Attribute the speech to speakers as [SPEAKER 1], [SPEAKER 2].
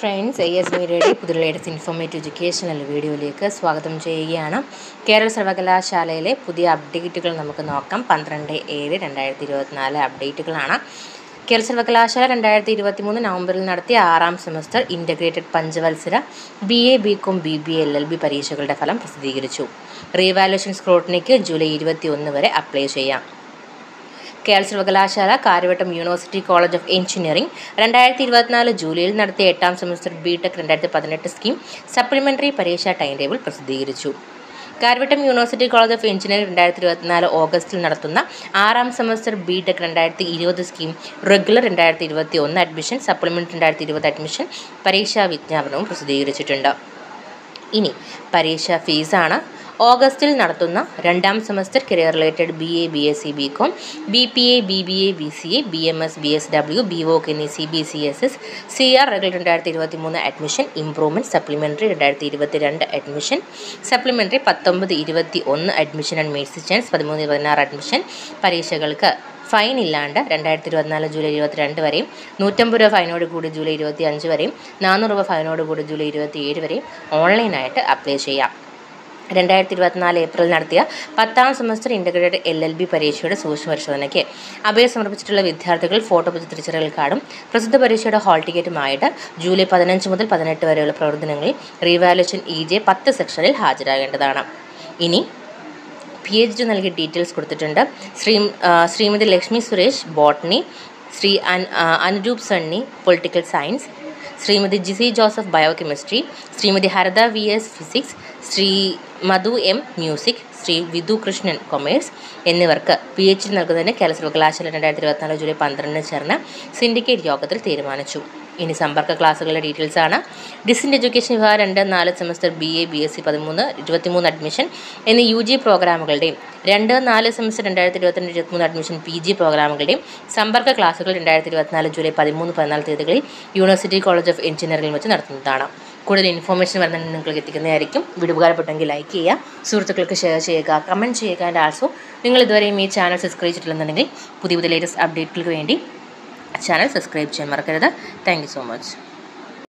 [SPEAKER 1] Friends, AS മീഡിയയുടെ പുതിയ latest informative educational വീഡിയോയിലേക്ക് സ്വാഗതം ചെയ്യുകയാണ്. കേരള സർവകലാശാലയിലെ പുതിയ അപ്ഡേറ്റുകൾ നമുക്ക് നോക്കാം. 12/7/2024 അപ്ഡേറ്റുകളാണ്. കേരള സർവകലാശാല 2023 നവംബറിൽ നടത്തിയ 6ാം സെമസ്റ്റർ ഇൻ്റഗ്രേറ്റഡ് പഞ്ചവത്സര BA BCom BBA LLB പരീക്ഷകളുടെ ഫലം പ്രസിദ്ധീകരിച്ചു. റീവാലുവേഷൻ സ്ക്രൂട്ടനിക്ക് ജൂലൈ 21 വരെ അപ്ലൈ ചെയ്യാം. കേരള സർവകലാശാല Karyavattom university college of engineering 2024 ജൂലൈയിൽ നടത്തിയ 8ാം സെമസ്റ്റർ BTech 2018 സ്കീം സപ്ലിമെൻ്ററി പരീക്ഷാ ടൈം ടേബിൾ പ്രസിദ്ധീകരിച്ചു. Karyavattom university college of engineering 2024 ഓഗസ്റ്റിൽ നടത്തുന്ന 6ാം semester BTech 2020 scheme regular 2021 admission, supplementary 2020 admission പരീക്ഷാ വിജ്ഞാപനവും പ്രസിദ്ധീകരിച്ചിട്ടുണ്ട്. ഇനി പരീക്ഷാ ഫീസാണ്. ഓഗസ്റ്റിൽ നടത്തുന്ന 2ാം semester career related BA BSc BCom BPA BBA BCA BMS BSW BVOC എന്നീ CBCSS CR regular 2023 admission, improvement supplementary 2022 admission, supplementary 19-21 admission and mercy chance 13-16 admission പരീക്ഷകൾക്ക് ഫൈൻ ഇല്ലാണ്ട് 2024 ജൂലൈ 22 വരെയും 150 രൂപ ഫൈനോട് കൂടി ജൂലൈ 25 വരെയും 400 രൂപ ഫൈനോട് കൂടി ജൂലൈ 27 വരെയും ഓൺലൈനായിട്ട് അപ്ലൈ ചെയ്യാം. 2024 ഏപ്രിൽ നടത്തിയ 10ാം സെമസ്റ്റർ ഇൻ്റഗ്രേറ്റഡ് LLB പരീക്ഷയുടെ സൂക്ഷ്മ പരിശോധനയ്ക്ക് അപേക്ഷ സമർപ്പിച്ചിട്ടുള്ള വിദ്യാർത്ഥികൾ ഫോട്ടോപതിച്ച തിരിച്ചറിയൽ കാർഡും പ്രസിദ്ധ പരീക്ഷയുടെ ഹാൾ ടിക്കറ്റുമായിട്ട് ജൂലൈ 15 മുതൽ 18 വരെയുള്ള പ്രവർത്തനങ്ങളിൽ റീവാലുവേഷൻ EJ 10 സെക്ഷനിൽ ഹാജരാകേണ്ടതാണ്. ഇനി PhD നൽകിയ ഡീറ്റെയിൽസ് കൊടുത്തിട്ടുണ്ട്. Shrimati Lakshmi Suresh botany, Shri Anuroop Sunny political science, Shrimati Jisi Joseph biochemistry, Shrimati Harada VS physics, Shri Madhu M music, Shri Vidhu Krishnan commerce എന്നിവർക്ക് PhD നൽകുന്നതിന് കേരള സർവകലാശാല 2024 ജൂലൈ 12 ചേർന്ന സിൻഡിക്കേറ്റ് യോഗത്തിൽ തീരുമാനിച്ചു. ഇനി സമ്പർക്ക ക്ലാസ്സുകളുടെ ഡീറ്റെയിൽസ് ആണ്. ഡിസ്റ്റൻറ്റ് എഡ്യൂക്കേഷൻ വിഭാഗം 2-4 സെമസ്റ്റർ BA BSc 13-23 അഡ്മിഷൻ എന്നീ UG പ്രോഗ്രാമുകളുടെയും 2-4 സെമസ്റ്റർ 2022-23 അഡ്മിഷൻ PG പ്രോഗ്രാമുകളുടെയും സമ്പർക്ക ക്ലാസ്സുകൾ 2024 ജൂലൈ 13-14 തീയതികളിൽ യൂണിവേഴ്സിറ്റി കോളേജ് ഓഫ് എഞ്ചിനീയറിംഗിൽ വെച്ച് നടത്തുന്നതാണ്. കൂടുതൽ ഇൻഫോർമേഷൻ വരുന്നത് നിങ്ങൾക്ക് എത്തിക്കുന്നതായിരിക്കും. വീഡിയോ ഉപകാരപ്പെട്ടെങ്കിൽ ലൈക്ക് ചെയ്യുക, സുഹൃത്തുക്കൾക്ക് ഷെയർ ചെയ്യുക, കമൻറ്റ് ചെയ്യുക. ആൻഡ് ആൾസോ നിങ്ങൾ ഇതുവരെയും ഈ ചാനൽ സബ്സ്ക്രൈബ് ചെയ്തിട്ടില്ലെന്നുണ്ടെങ്കിൽ പുതിയ ലേറ്റസ്റ്റ് അപ്ഡേറ്റുകൾക്ക് വേണ്ടി ചാനൽ സബ്സ്ക്രൈബ് ചെയ്യാൻ മറക്കരുത്. Thank you so much.